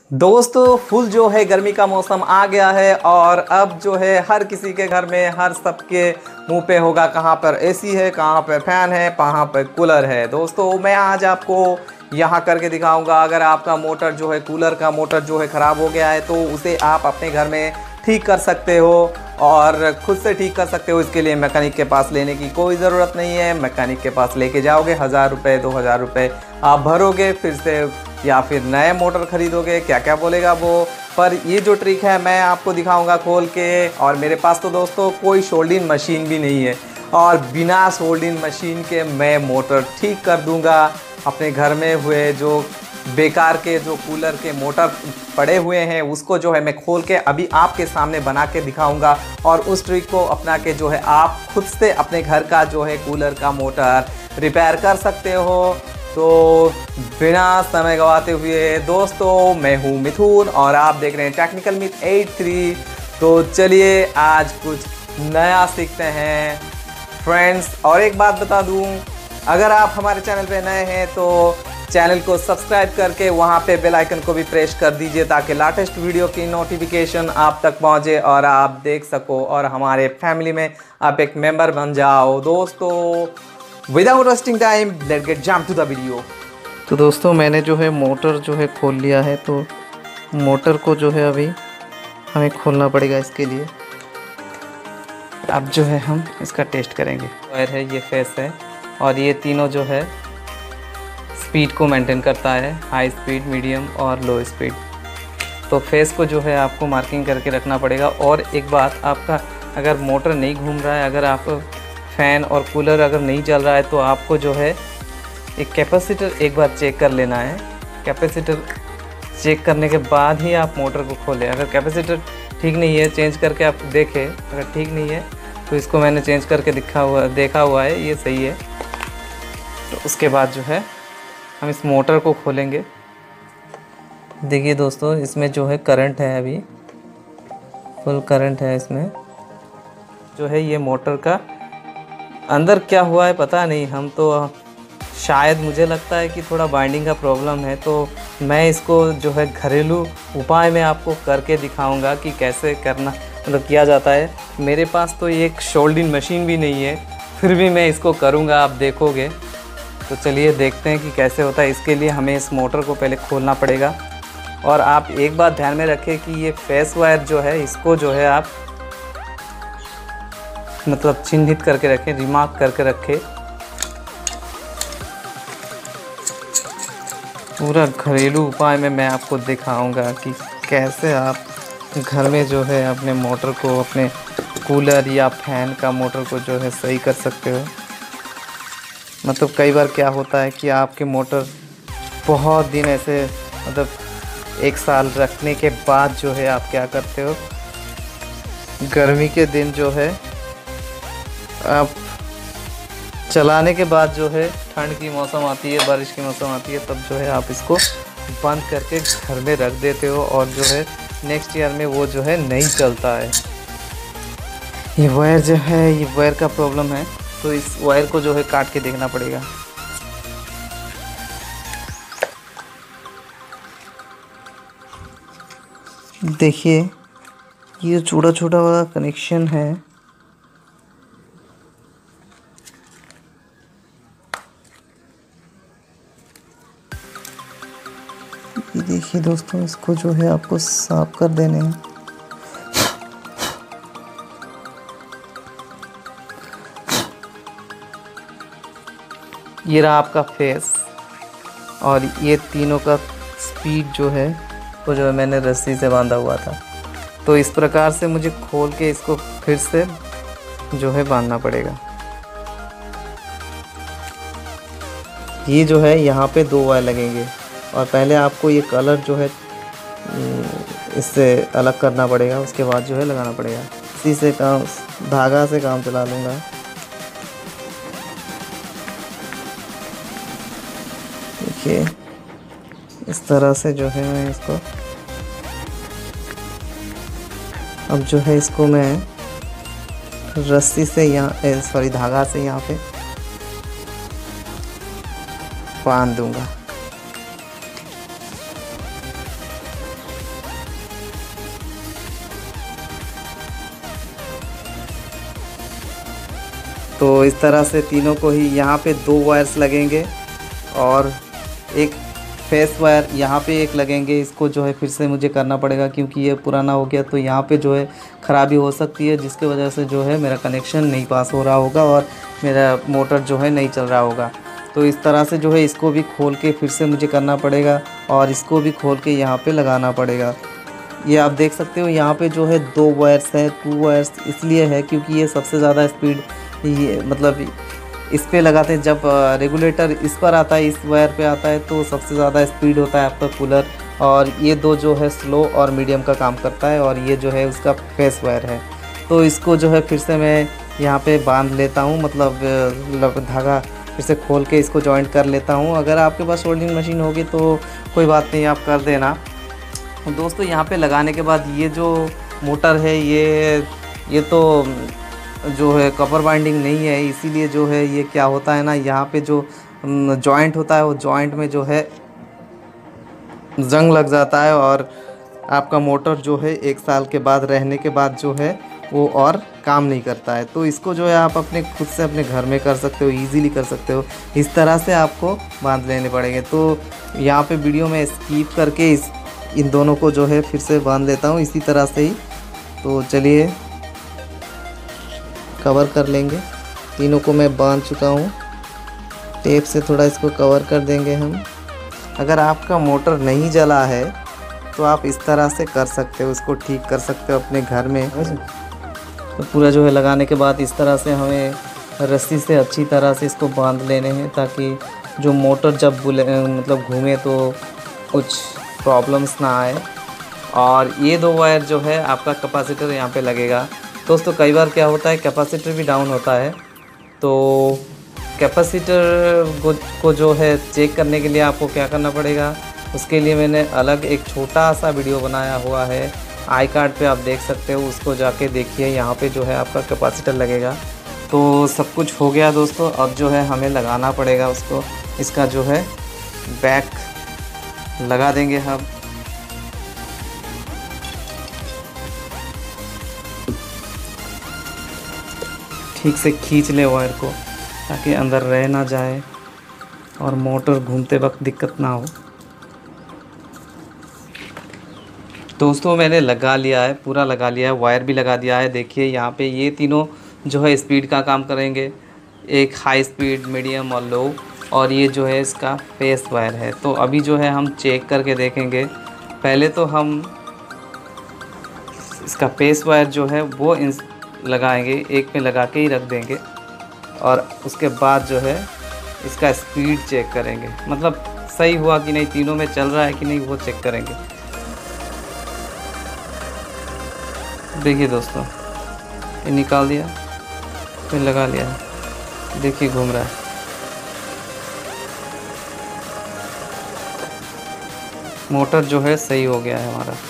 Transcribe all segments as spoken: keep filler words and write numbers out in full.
दोस्तों फुल जो है गर्मी का मौसम आ गया है और अब जो है हर किसी के घर में हर सबके मुंह पे होगा कहाँ पर एसी है, कहाँ पर फैन है, कहाँ पर कूलर है। दोस्तों मैं आज आपको यहाँ करके दिखाऊंगा। अगर आपका मोटर जो है कूलर का मोटर जो है ख़राब हो गया है तो उसे आप अपने घर में ठीक कर सकते हो और ख़ुद से ठीक कर सकते हो। इसके लिए मैकेनिक के पास लेने की कोई ज़रूरत नहीं है। मैकेनिक के पास लेके जाओगे, हज़ार रुपये दो हज़ार रुपये आप भरोगे, फिर से या फिर नए मोटर ख़रीदोगे, क्या क्या बोलेगा वो। पर ये जो ट्रिक है मैं आपको दिखाऊंगा खोल के। और मेरे पास तो दोस्तों कोई सोल्डिंग मशीन भी नहीं है और बिना सोल्डिंग मशीन के मैं मोटर ठीक कर दूंगा। अपने घर में हुए जो बेकार के जो कूलर के मोटर पड़े हुए हैं उसको जो है मैं खोल के अभी आपके सामने बना के दिखाऊंगा और उस ट्रिक को अपना के जो है आप खुद से अपने घर का जो है कूलर का मोटर रिपेयर कर सकते हो। तो बिना समय गवाते हुए दोस्तों मैं हूँ मिथुन और आप देख रहे हैं टेक्निकल मिथ एट थ्री। तो चलिए आज कुछ नया सीखते हैं फ्रेंड्स। और एक बात बता दूँ, अगर आप हमारे चैनल पे नए हैं तो चैनल को सब्सक्राइब करके वहाँ पे बेल आइकन को भी प्रेस कर दीजिए ताकि लेटेस्ट वीडियो की नोटिफिकेशन आप तक पहुँचे और आप देख सको और हमारे फैमिली में आप एक मेंबर बन जाओ। दोस्तों without wasting time let's get jump to the video. तो दोस्तों मैंने जो है मोटर जो है खोल लिया है। तो मोटर को जो है अभी हमें खोलना पड़ेगा। इसके लिए अब जो है हम इसका टेस्ट करेंगे। वायर है, ये फेस है और ये तीनों जो है स्पीड को मेंटेन करता है, हाई स्पीड, मीडियम और लो स्पीड। तो फेस को जो है आपको मार्किंग करके रखना पड़ेगा। और एक बात, आपका अगर मोटर नहीं घूम रहा है, अगर आप फ़ैन और कूलर अगर नहीं चल रहा है तो आपको जो है एक कैपेसिटर एक बार चेक कर लेना है। कैपेसिटर चेक करने के बाद ही आप मोटर को खोलें। अगर कैपेसिटर ठीक नहीं है चेंज करके आप देखें, अगर ठीक नहीं है तो इसको मैंने चेंज करके दिखा हुआ देखा हुआ है, ये सही है। तो उसके बाद जो है हम इस मोटर को खोलेंगे। देखिए दोस्तों इसमें जो है करंट है, अभी फुल करंट है इसमें। जो है ये मोटर का अंदर क्या हुआ है पता नहीं, हम तो शायद मुझे लगता है कि थोड़ा बाइंडिंग का प्रॉब्लम है। तो मैं इसको जो है घरेलू उपाय में आपको करके दिखाऊंगा कि कैसे करना मतलब किया जाता है। मेरे पास तो एक सोल्डिंग मशीन भी नहीं है, फिर भी मैं इसको करूंगा, आप देखोगे। तो चलिए देखते हैं कि कैसे होता है। इसके लिए हमें इस मोटर को पहले खोलना पड़ेगा। और आप एक बात ध्यान में रखें कि ये फेस वायर जो है इसको जो है आप मतलब चिन्हित करके रखें, रिमार्क करके रखें। पूरा घरेलू उपाय में मैं आपको दिखाऊंगा कि कैसे आप घर में जो है अपने मोटर को, अपने कूलर या फैन का मोटर को जो है सही कर सकते हो। मतलब कई बार क्या होता है कि आपके मोटर बहुत दिन ऐसे मतलब एक साल रखने के बाद जो है आप क्या करते हो, गर्मी के दिन जो है आप चलाने के बाद जो है ठंड की मौसम आती है, बारिश की मौसम आती है, तब जो है आप इसको बंद करके घर में रख देते हो और जो है नेक्स्ट ईयर में वो जो है नहीं चलता है। ये वायर जो है ये वायर का प्रॉब्लम है। तो इस वायर को जो है काट के देखना पड़ेगा। देखिए ये छोटा छोटा वाला कनेक्शन है, ये देखिए दोस्तों, इसको जो है आपको साफ कर देने हैं। ये रहा आपका फेस और ये तीनों का स्पीड जो है वो जो है मैंने रस्सी से बांधा हुआ था। तो इस प्रकार से मुझे खोल के इसको फिर से जो है बांधना पड़ेगा। ये जो है यहाँ पे दो वायर लगेंगे और पहले आपको ये कलर जो है इससे अलग करना पड़ेगा, उसके बाद जो है लगाना पड़ेगा। इसी से काम, धागा से काम चला लूँगा। देखिए इस तरह से जो है मैं इसको अब जो है इसको मैं रस्सी से यहाँ सॉरी धागा से यहाँ पे बांध दूंगा। तो इस तरह से तीनों को ही यहाँ पे दो वायर्स लगेंगे और एक फेस वायर यहाँ पे एक लगेंगे। इसको जो है फिर से मुझे करना पड़ेगा क्योंकि ये पुराना हो गया, तो यहाँ पे जो है ख़राबी हो सकती है, जिसके वजह से जो है मेरा कनेक्शन नहीं पास हो रहा होगा और मेरा मोटर जो है नहीं चल रहा होगा। तो इस तरह से जो है इसको भी खोल के फिर से मुझे करना पड़ेगा और इसको भी खोल के यहाँ पे लगाना पड़ेगा। ये आप देख सकते हो यहाँ पे जो है दो वायर्स है, टू वायर्स इसलिए है क्योंकि ये सबसे ज़्यादा स्पीड ये मतलब इस पे लगाते हैं। जब रेगुलेटर इस पर आता है, इस वायर पे आता है, तो सबसे ज़्यादा स्पीड होता है आपका कूलर। और ये दो जो है स्लो और मीडियम का काम करता है और ये जो है उसका फेस वायर है। तो इसको जो है फिर से मैं यहाँ पे बांध लेता हूँ, मतलब धागा फिर से खोल के इसको जॉइंट कर लेता हूँ। अगर आपके पास सोल्डरिंग मशीन होगी तो कोई बात नहीं, आप कर देना। दोस्तों यहाँ पे लगाने के बाद ये जो मोटर है ये ये तो जो है कपर बाइंडिंग नहीं है, इसीलिए जो है ये क्या होता है ना, यहाँ पे जो जॉइंट होता है वो जॉइंट में जो है जंग लग जाता है और आपका मोटर जो है एक साल के बाद रहने के बाद जो है वो और काम नहीं करता है। तो इसको जो है आप अपने खुद से अपने घर में कर सकते हो, इजीली कर सकते हो। इस तरह से आपको बांध लेने पड़ेंगे। तो यहाँ पे वीडियो में स्किप करके इस इन दोनों को जो है फिर से बांध लेता हूँ इसी तरह से ही। तो चलिए कवर कर लेंगे। तीनों को मैं बांध चुका हूँ, टेप से थोड़ा इसको कवर कर देंगे हम। अगर आपका मोटर नहीं जला है तो आप इस तरह से कर सकते हो, उसको ठीक कर सकते हो अपने घर में। तो पूरा जो है लगाने के बाद इस तरह से हमें रस्सी से अच्छी तरह से इसको बांध लेने हैं ताकि जो मोटर जब बुले मतलब घूमे तो कुछ प्रॉब्लम्स ना आए। और ये दो वायर जो है आपका कैपेसिटर यहाँ पे लगेगा। दोस्तों कई बार क्या होता है कैपेसिटर भी डाउन होता है, तो कैपेसिटर को, को जो है चेक करने के लिए आपको क्या करना पड़ेगा, उसके लिए मैंने अलग एक छोटा सा वीडियो बनाया हुआ है, आई कार्ड पे आप देख सकते हो, उसको जाके देखिए। यहाँ पे जो है आपका कैपेसिटर लगेगा। तो सब कुछ हो गया दोस्तों, अब जो है हमें लगाना पड़ेगा उसको। इसका जो है बैक लगा देंगे हम। ठीक से खींच ले वायर को ताकि अंदर रह ना जाए और मोटर घूमते वक्त दिक्कत ना हो। दोस्तों मैंने लगा लिया है, पूरा लगा लिया है, वायर भी लगा दिया है। देखिए यहाँ पे ये तीनों जो है स्पीड का काम करेंगे, एक हाई स्पीड, मीडियम और लो, और ये जो है इसका फेस वायर है। तो अभी जो है हम चेक करके देखेंगे। पहले तो हम इसका फेस वायर जो है वो लगाएंगे, एक में लगा के ही रख देंगे और उसके बाद जो है इसका स्पीड चेक करेंगे, मतलब सही हुआ कि नहीं, तीनों में चल रहा है कि नहीं वो चेक करेंगे। देखिए दोस्तों ये निकाल दिया, फिर लगा लिया, देखिए घूम रहा है। मोटर जो है सही हो गया है हमारा।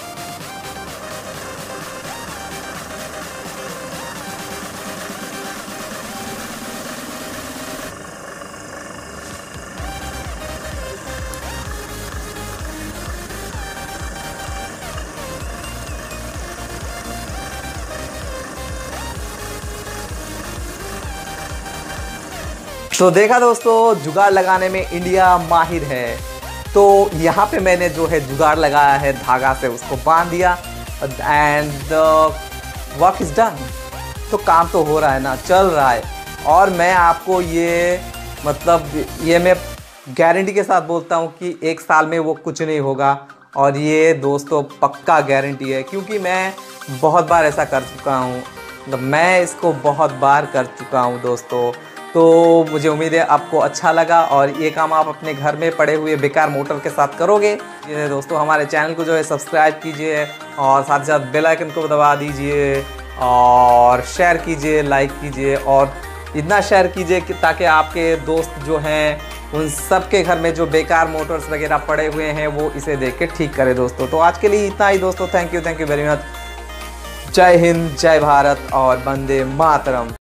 तो देखा दोस्तों, जुगाड़ लगाने में इंडिया माहिर है। तो यहाँ पे मैंने जो है जुगाड़ लगाया है, धागा से उसको बांध दिया एंड वर्क इज़ डन। तो काम तो हो रहा है ना, चल रहा है। और मैं आपको ये मतलब ये मैं गारंटी के साथ बोलता हूँ कि एक साल में वो कुछ नहीं होगा। और ये दोस्तों पक्का गारंटी है, क्योंकि मैं बहुत बार ऐसा कर चुका हूँ, मतलब मैं इसको बहुत बार कर चुका हूँ दोस्तों। तो मुझे उम्मीद है आपको अच्छा लगा और ये काम आप अपने घर में पड़े हुए बेकार मोटर के साथ करोगे। ये दोस्तों हमारे चैनल को जो है सब्सक्राइब कीजिए और साथ ही साथ बेल आइकन को दबा दीजिए और शेयर कीजिए, लाइक कीजिए और इतना शेयर कीजिए कि ताकि आपके दोस्त जो हैं उन सब के घर में जो बेकार मोटर्स वगैरह पड़े हुए हैं वो इसे देख के ठीक करें दोस्तों। तो आज के लिए इतना ही दोस्तों। Thank you, thank you very much. जय हिंद, जय भारत और वंदे मातरम।